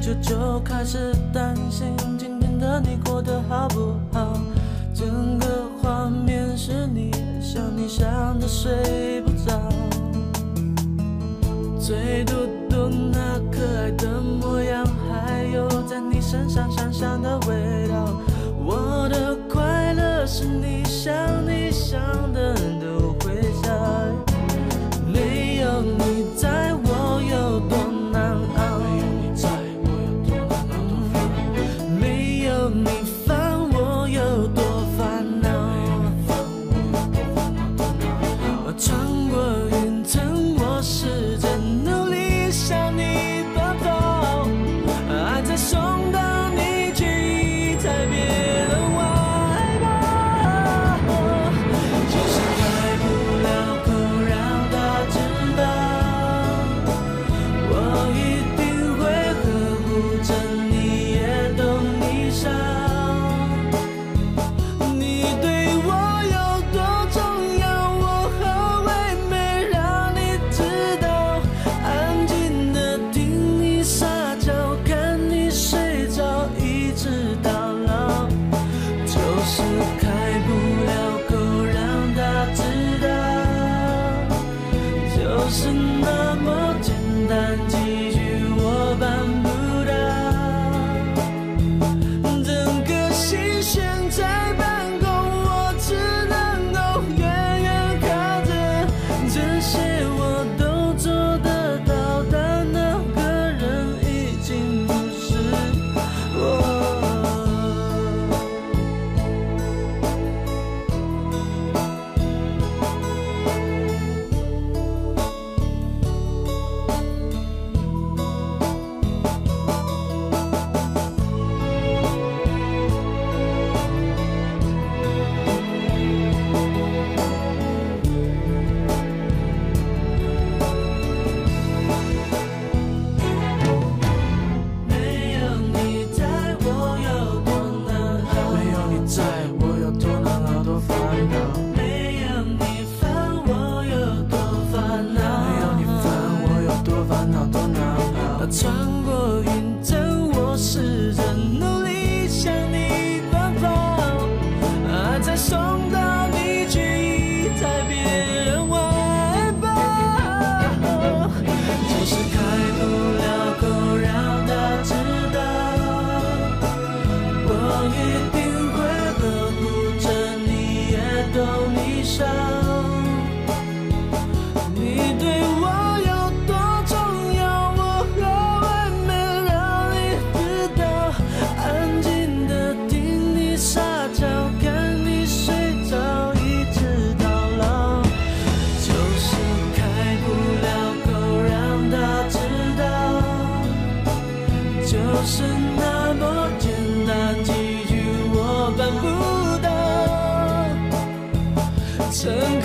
久就开始担心今天的你过得好不好？整个画面是你，想你想得睡不着。最嘟嘟那可爱的模样，还有在你身上香香的味道。我的快乐是你想的都会在。没有你在，我有多难熬？没有你烦，我有多烦恼？穿过云层，我试着努力向你奔跑，爱在送到你去，才别人怀抱。就是开不了口，让他知道，我一定会呵护着你，也懂你伤。你对我有多重要，我何为没让你知道？安静的听你撒娇，看你睡着，一直到老。就是开不了口，让他知道，就是那么简单，几句我办不到。整个心悬在半空，我只能够远远靠着。这些我都做得到，但那个人已经不是我。没有你在，我有多难熬？没有你在，我有多难熬，多烦恼。没有你烦，我有多烦恼。没有你烦，我有多烦恼，多难熬。穿过云层，我试着努力向你奔跑，爱在送到你去，才别人怀抱。就是开不了口，让他知道，我一定会呵护着你，也懂你伤。你对我有多重要，我何为没让你知道？安静的听你撒娇，看你睡着，一直到老。就是开不了口，让他知道，就是那么简单，几句我办不到。